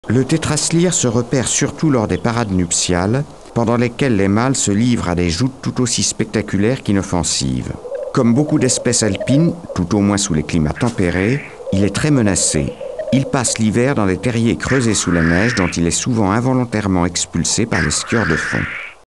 Le tétraslyre se repère surtout lors des parades nuptiales, pendant lesquelles les mâles se livrent à des joutes tout aussi spectaculaires qu'inoffensives. Comme beaucoup d'espèces alpines, tout au moins sous les climats tempérés, il est très menacé. Il passe l'hiver dans des terriers creusés sous la neige dont il est souvent involontairement expulsé par les skieurs de fond.